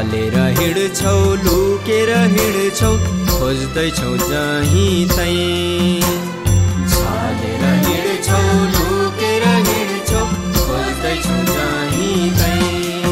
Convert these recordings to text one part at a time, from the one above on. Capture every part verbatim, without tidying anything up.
छालेर हिँड्छौ लुकेर हिँड्छौ खोज्दैछौ जहीँ तहीँ छालेर हिँड्छौ लुकेर हिँड्छौ खोज्दैछौ जहीँ तहीँ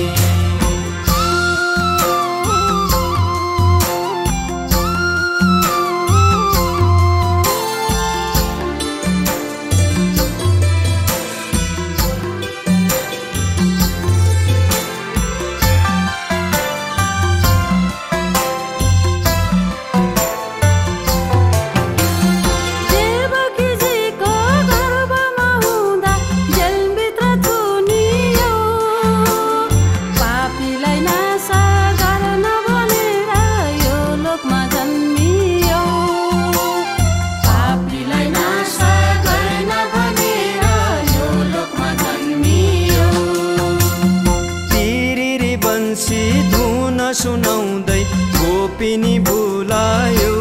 सुनाउँदै गोपिनी भुलायो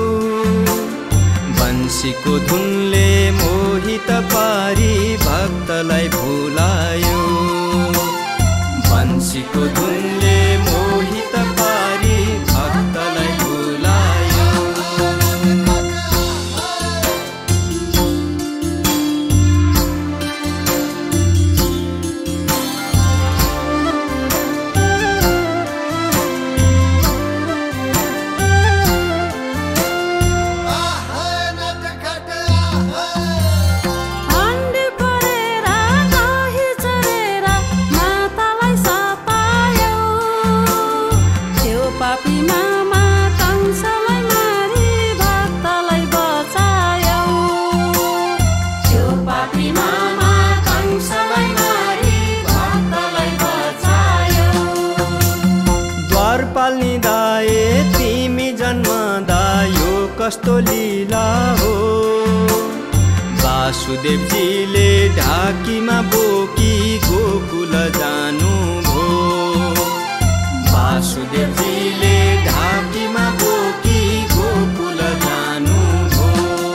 बंशीको धुनले मोहित पारी भक्तलाई भुलायो बंशीको धुनले मोहित पारी भक्तलाई भुलायो कस्तो लीला हो वासुदेवजीले ढाकीमा बोकी गोकुल जानु भो वासुदेवजीले ढाकीमा बोकी गोकुल जानु भो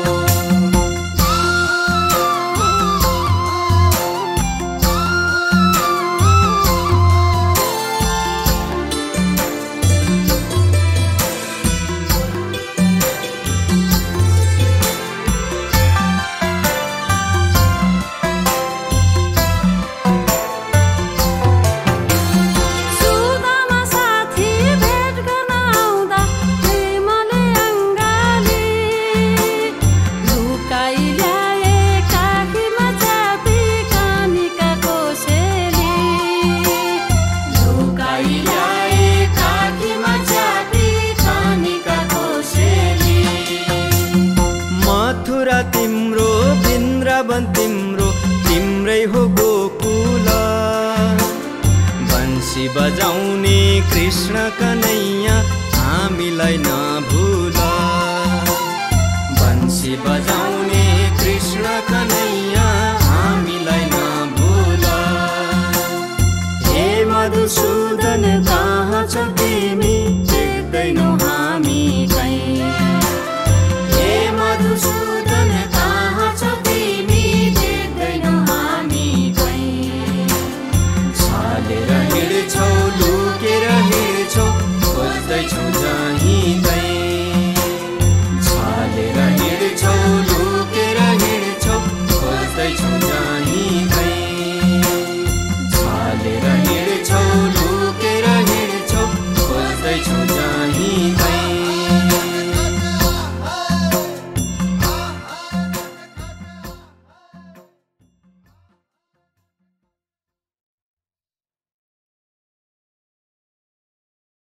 तिम्रो वृन्दावन तिम्रो तिम्रै हो गोकुल बंशी बजाउने कृष्ण कन्हैया हामीलाई न